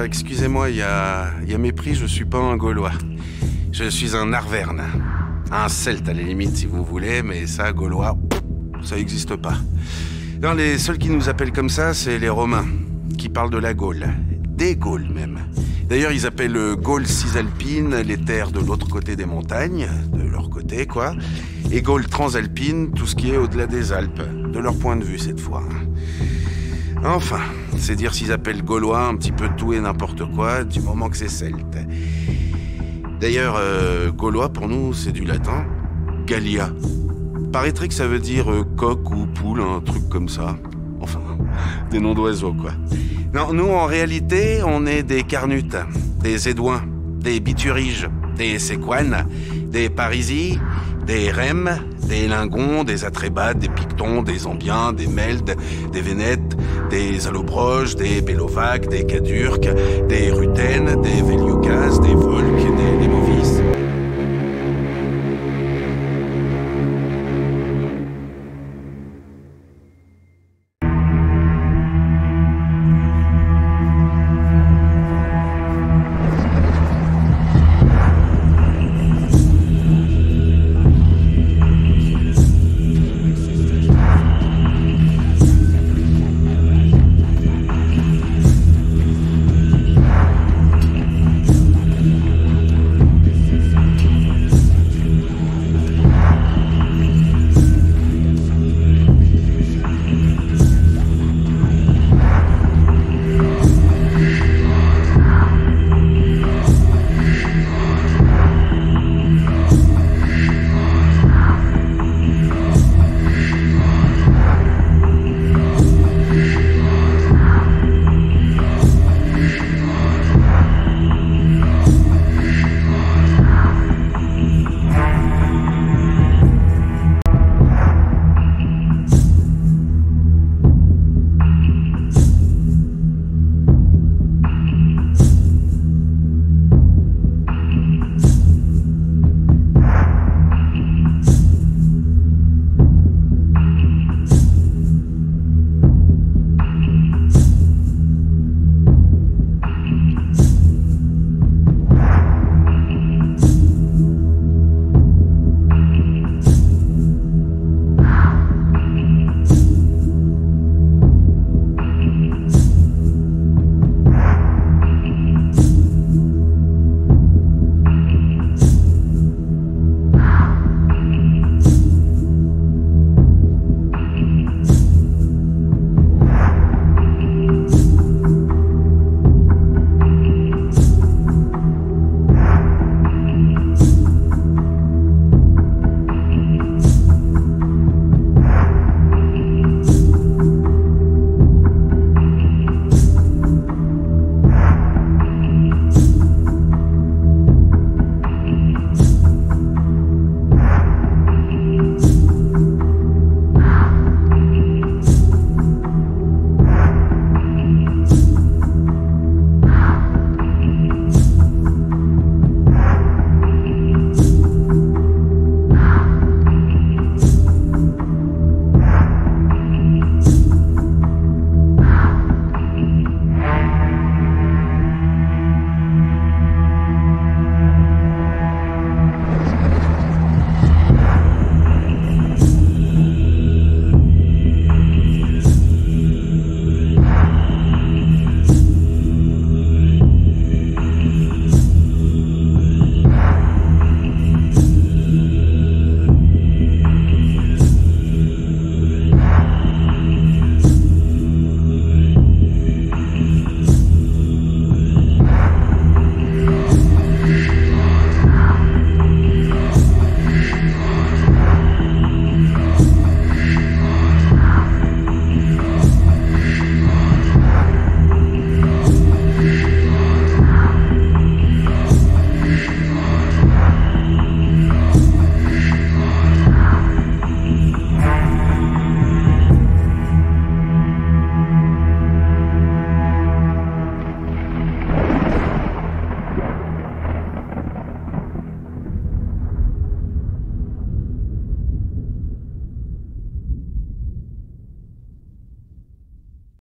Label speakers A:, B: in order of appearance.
A: excusez-moi, il y a mépris, je suis pas un Gaulois. Je suis un Arverne. Un Celte à la limite, si vous voulez, mais ça, Gaulois, ça n'existe pas. Non, les seuls qui nous appellent comme ça, c'est les Romains, qui parlent de la Gaule. Des Gaules, même. D'ailleurs, ils appellent Gaule cisalpine les terres de l'autre côté des montagnes, de leur côté, quoi. Et Gaule transalpine, tout ce qui est au-delà des Alpes, de leur point de vue, cette fois. Enfin, c'est dire s'ils appellent Gaulois un petit peu tout et n'importe quoi, du moment que c'est celte. D'ailleurs, Gaulois, pour nous, c'est du latin. Gallia. Paraîtrait que ça veut dire coq ou poule, un truc comme ça. Enfin, des noms d'oiseaux, quoi. Non, nous, en réalité, on est des Carnutes, des Édouins, des Bituriges, des Séquanes, des Parisis, des Rèmes, des Lingons, des Atrébates, des Pictons, des Ambiens, des Meldes, des Vénètes, des Allobroges, des Bellovaques, des Cadurques, des Rutènes, des Vélius,